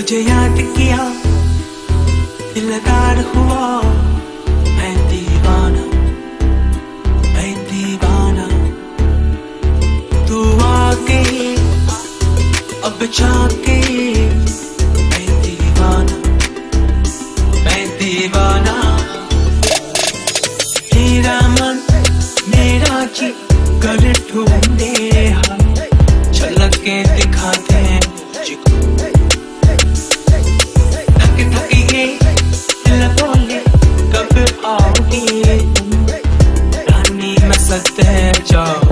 तुझे याद किया दिलदार हुआ, मैं दीवाना मैं दीवाना। तू आके अब जाके मैं दीवाना मैं दीवाना। तेरा मन मेरा जी कर ढूंढे हम, झलक के दिखाते हैं मुझको। थक थक ये दिल बोले कब आओगे तुम, रानी मैं सद है जाओ।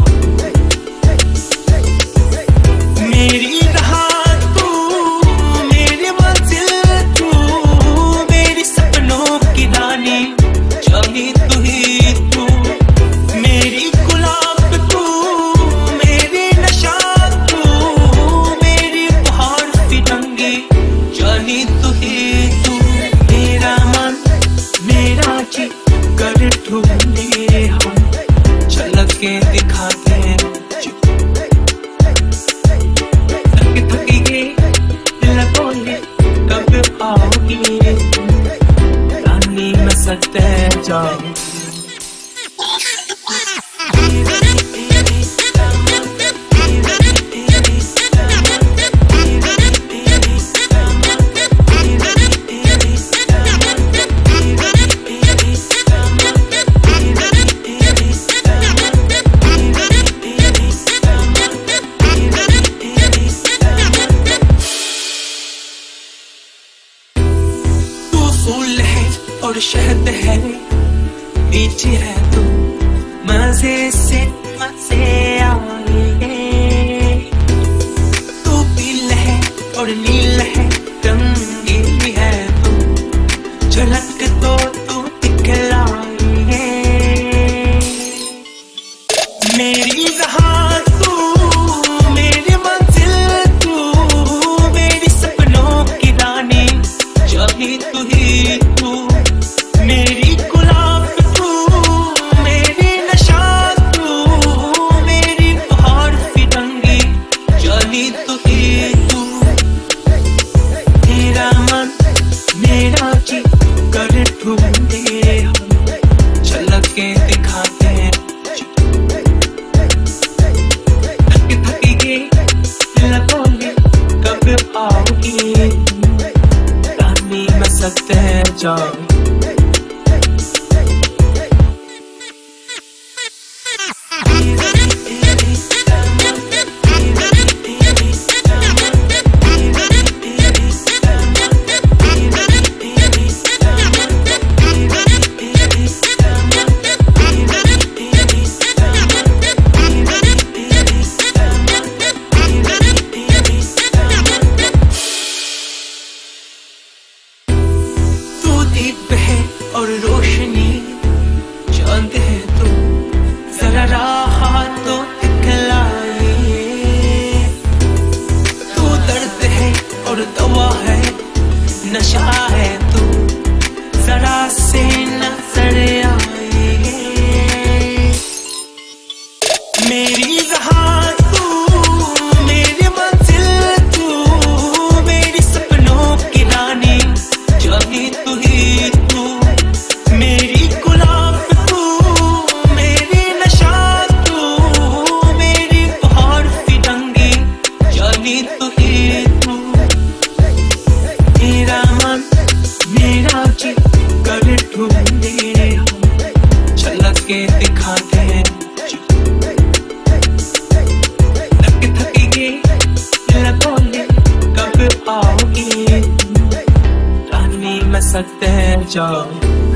मेरी राह तू, मेरी मंजिल तू, मेरी सपनों की रानी जानी तू ही तू। मेरी गुलाब तू, मेरी नशा तू, मेरी बहार फिरंगी जानी तू ही तू। मेरा मन मेरा जी कर ढूंढे हम, झलक के दिखाते हैं मुझको। थक थक ये दिल बोले कब आओगी तुम, रानी मैं सद है जाऊं। फूल है और शहद है, मीठी है तू मजे से मजे आएंगे। तू पील है और नील है, रंगीली है तू, झलक तो तू दिखलाएंगे। मेरी राह तू, मेरी मंजिल तू, मेरी सपनों की रानी जानी तू ही तू। मेरी गुलाब तू, मेरी नशा तू, मेरी बहार फिरंगी जानी तू ही तू। तेरा मन मेरा जी कर ढूंढे हम, झलक के दिखाते हैं मुझको। थक थक ये दिल बोले कब आओगी तुम, रानी मैं सद है जाऊं। दीप है और रोशनी चांद है तू, जरा राह तो दिखलाइए। तू दर्द है और दवा है, नशा है तू, जरा से नजर आइए। मेरी राह तू, मेरी मंजिल तू, मेरी सपनों की रानी जानी तू ही तू। मेरी गुलाब तू, मेरी नशा तू, मेरी बहार फिरंगी जानी तू ही तू। तेरा मन मेरा जी कर ढूंढे हम, झलक के दिखाते हैं मुझको। थक थक ये दिल बोले कब आओगी तुम, रानी मैं सद है जाऊं।